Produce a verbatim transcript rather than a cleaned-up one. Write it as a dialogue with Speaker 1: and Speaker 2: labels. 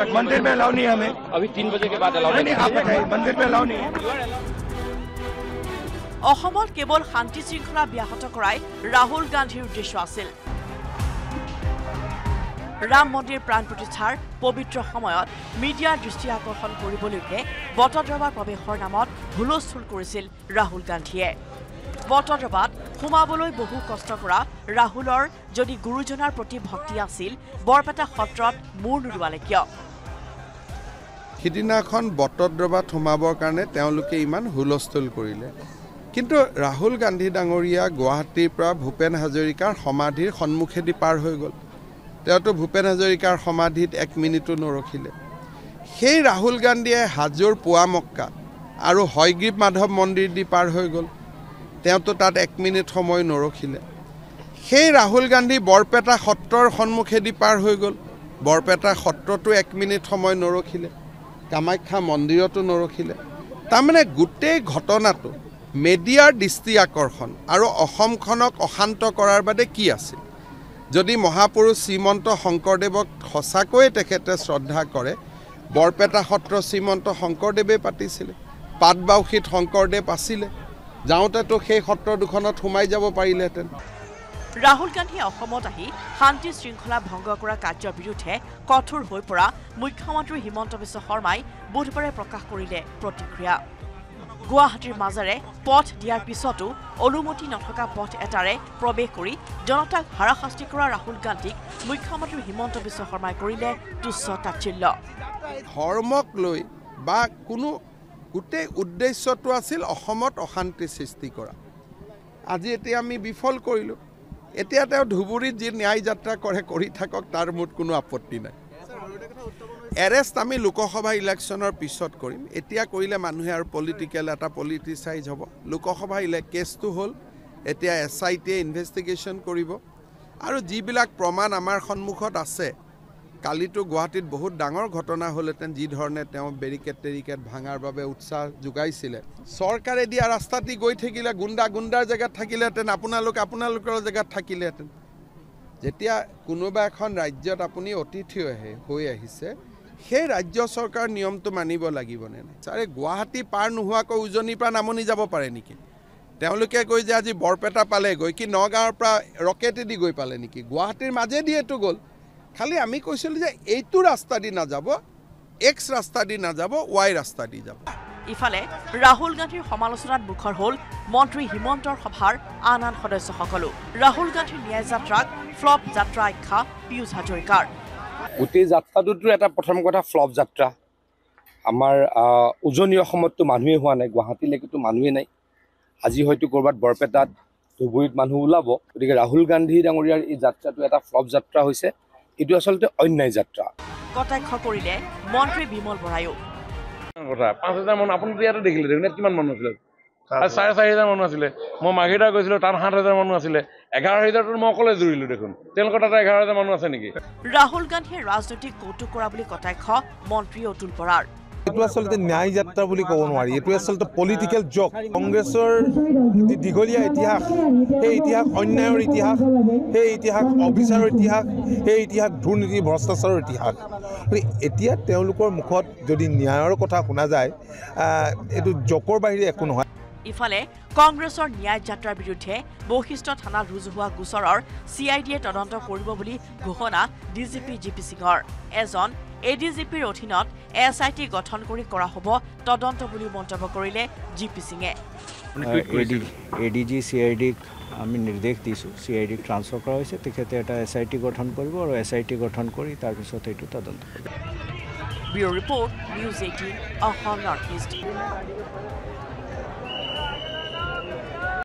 Speaker 1: मंदिर में अलाउ नहीं है हमें।
Speaker 2: अभी तीन बजे के बाद अलाउ
Speaker 1: नहीं, आप बताइए, मंदिर में अलाउ नहीं है।
Speaker 3: অসমত কেৱল শান্তি শৃংখলা ব্যাহত কৰাই ৰাহুল গান্ধীৰ উদ্দেশ্য আছিল। ৰাম মন্দিৰ প্ৰাণ প্ৰতিষ্ঠাৰ পবিত্ৰ সময়ত মিডিয়াৰ দৃষ্টি আকৰ্ষণ কৰিবলৈকে বটদ্ৰৱাৰ প্ৰৱেশৰ নামত হুলস্থুল কৰিছিল ৰাহুল গান্ধীয়ে। বটদ্ৰৱাত সোমাবলৈ বহু কষ্ট কৰা ৰাহুলৰ যদি গুৰুজনাৰ প্ৰতি ভক্তি আছিল বৰপেটা সত্ৰত মূৰ নুৰুৱালে কিয়?
Speaker 4: সিদিনাখন বটদ্ৰৱাত সোমাবৰ কাৰণে তেওঁলোকে ইমান হুলস্থুল কৰিলে, কিন্তু ৰাহুল গান্ধী ডাঙৰীয়া গুৱাহাটীৰ পৰা ভূপেন হাজৰিকাৰ সমাধিৰ সন্মুখেদি পাৰ হৈ গ'ল। তেওঁতো ভূপেন হাজৰিকাৰ সমাধিত এক মিনিটো নৰখিলে। সেই ৰাহুল গান্ধীয়ে হাজোৰ পুৱামক্কা আৰু হয়গ্ৰীৱ মাধৱ মন্দিৰ দি পাৰ হৈ গ'ল। তেওঁতো তাত এক মিনিট সময় নৰখিলে। সেই ৰাহুল গান্ধী বৰপেটা সত্ৰৰ সন্মুখেদি পাৰ হৈ গ'ল। বৰপেটা সত্ৰতো এক মিনিট সময় নৰখিলে। কামাখ্যা মন্দিৰতো নৰখিলে। তাৰমানে গোটেই ঘটনাটো মিডিয়াৰ দৃষ্টি আকৰ্ষণ আৰু অসমখনক অশান্ত কৰাৰ বাদে কি আছিল? যদি মহাপুৰুষ শ্ৰীমন্ত শংকৰদেৱক সঁচাকৈয়ে তেখেতে শ্ৰদ্ধা কৰে, বৰপেটা সত্ৰ শ্ৰীমন্ত শংকৰদেৱে পাতিছিলে, পাটবাউসীত শংকৰদেৱ আছিলে, যাওঁতেতো সেই সত্ৰ দুখনত সোমাই যাব পাৰিলেহেঁতেন।
Speaker 3: ৰাহুল গান্ধীয়ে অসমত আহি শান্তি শৃংখলা ভংগ কৰা কাৰ্যৰ বিৰুদ্ধে কঠোৰ হৈ পৰা মুখ্যমন্ত্ৰী হিমন্ত বিশ্ব শৰ্মাই বুধবাৰে প্ৰকাশ কৰিলে প্ৰতিক্ৰিয়া। গুৱাহাটীৰ মাজেৰে পথ দিয়াৰ পিছতো অনুমতি নথকা পথ এটাৰে প্ৰৱেশ কৰি জনতাক হাৰাশাস্তি কৰা ৰাহুল গান্ধীক মুখ্যমন্ত্ৰী হিমন্ত বিশ্ব শৰ্মাই কৰিলে তুচ্ছ তাচ্ছিল্য।
Speaker 4: ধৰ্মক লৈ বা কোনো গোটেই উদ্দেশ্যটো আছিল অসমত অশান্তি সৃষ্টি কৰা। আজি এতিয়া আমি বিফল কৰিলোঁ। এতিয়া তেওঁ ধুবুৰীত যি ন্যায় যাত্ৰা কৰে কৰি থাকক, তাৰ মোত কোনো আপত্তি নাই। এৰেষ্ট আমি লোকসভা ইলেকশ্যনৰ পিছত কৰিম। এতিয়া কৰিলে মানুহে আৰু পলিটিকেল এটা পলিটিচাইজ হ'ব। লোকসভা ইলে কেছটো হ'ল, এতিয়া এছ আই টিয়ে ইনভেষ্টিগেশ্যন কৰিব আৰু যিবিলাক প্ৰমাণ আমাৰ সন্মুখত আছে। কালিতো গুৱাহাটীত বহুত ডাঙৰ ঘটনা হ'লহেঁতেন, যি ধৰণে তেওঁ বেৰিকেড টেৰিকেড ভাঙাৰ বাবে উৎসাহ যোগাইছিলে। চৰকাৰে দিয়া ৰাস্তাটি গৈ থাকিলে, গুণ্ডা গুণ্ডাৰ জেগাত থাকিলেহেঁতেন, আপোনালোক আপোনালোকৰ জেগাত থাকিলেহেঁতেন। যেতিয়া কোনোবা এখন ৰাজ্যত আপুনি অতিথি আহে হৈ আহিছে, সেই ৰাজ্য চৰকাৰ নিয়মটো মানিব লাগিবনে নাই? ছাৰে গুৱাহাটী পাৰ নোহোৱাকৈ উজনিৰ পৰা নামনি যাব পাৰে নেকি? তেওঁলোকে কৈ যে আজি বৰপেটা পালে গৈ কি নগাঁৱৰ পৰা ৰকেটেদি গৈ পালে নেকি? গুৱাহাটীৰ মাজেদিয়েতো গ'ল। খালি আমি কৈছিলোঁ যে এইটো ৰাস্তা দি নাযাব, এক্স ৰাস্তা দি নাযাব, ৱাই ৰাস্তা দি যাব।
Speaker 3: ইফালে ৰাহুল গান্ধীৰ সমালোচনাত মুখৰ হ'ল মন্ত্ৰী হিমন্তৰ সভাৰ আন আন সদস্যসকলো। ৰাহুল গান্ধীৰ ন্যায় যাত্ৰাক ফ্লপ যাত্ৰা আখ্যা পীয়ুষ হাজৰিকাৰ।
Speaker 2: গোটেই যাত্ৰাটোতো এটা প্ৰথম কথা ফ্লপ যাত্ৰা। আমাৰ উজনি অসমততো মানুহে হোৱা নাই, গুৱাহাটীলৈকেতো মানুহে নাই। আজি হয়তো ক'ৰবাত বৰপেটাত ধুবুৰীত মানুহ ওলাব। গতিকে ৰাহুল গান্ধী ডাঙৰীয়াৰ এই যাত্ৰাটো এটা ফ্লপ যাত্ৰা হৈছে। এইটো আচলতে অন্যায় যাত্ৰা।
Speaker 3: কটাক্ষ কৰিলে মন্ত্ৰী বিমল বৰায়ো।
Speaker 5: কথা পাঁচ হাজাৰ মানুহ আপুনি ইয়াতে দেখিলে, দেখোন ইয়াত কিমান মানুহ আছিলে? চাৰে চাৰি হাজাৰ মানুহ আছিলে। মই মাঘেৰিটা গৈছিলোঁ, তাত সাত হাজাৰ মানুহ আছিলে। এঘাৰ হাজাৰটো মই অকলে জুৰিলোঁ দেখোন। তেওঁলোকৰ তাতে এঘাৰ হাজাৰ মানুহ আছে নেকি?
Speaker 3: ৰাহুল গান্ধীয়ে ৰাজনৈতিক কৌতুক কৰা বুলি কটাক্ষ মন্ত্ৰী অতুল বৰাৰ।
Speaker 6: এইটো আচলতে ন্যায় যাত্ৰা বুলি ক'ব নোৱাৰি, এইটো আচলতে পলিটিকেল জক। কংগ্ৰেছৰ যি দীঘলীয়া ইতিহাস, সেই ইতিহাস অন্যায়ৰ ইতিহাস, সেই ইতিহাস অবিচাৰৰ ইতিহাস, সেই ইতিহাস দুৰ্নীতি ভ্ৰষ্টাচাৰৰ ইতিহাস। এতিয়া তেওঁলোকৰ মুখত যদি ন্যায়ৰ কথা শুনা যায়, এইটো জকৰ বাহিৰে একো নহয়।
Speaker 3: ইফালে কংগ্ৰেছৰ ন্যায় যাত্ৰাৰ বিৰুদ্ধে বৈশিষ্ট থানাত ৰুজু হোৱা গোচৰৰ চি আই ডিয়ে তদন্ত কৰিব বুলি ঘোষণা D G P G P সিঙৰ। এজন এ ডি জি পিৰ অধীনত এছ আই টি গঠন কৰি কৰা হ'ব তদন্ত বুলি মন্তব্য কৰিলে জি পি সিঙে।
Speaker 7: A D G C I ডিক আমি নিৰ্দেশ দিছোঁ, চি আই ডিক ট্ৰান্সফাৰ কৰা হৈছে। তেখেতে এটা এছ আই টি গঠন কৰিব আৰু এছ আই টি গঠন কৰি তাৰপিছত এইটো তদন্ত কৰিব।
Speaker 3: Bureau report news eighteen Assam north east.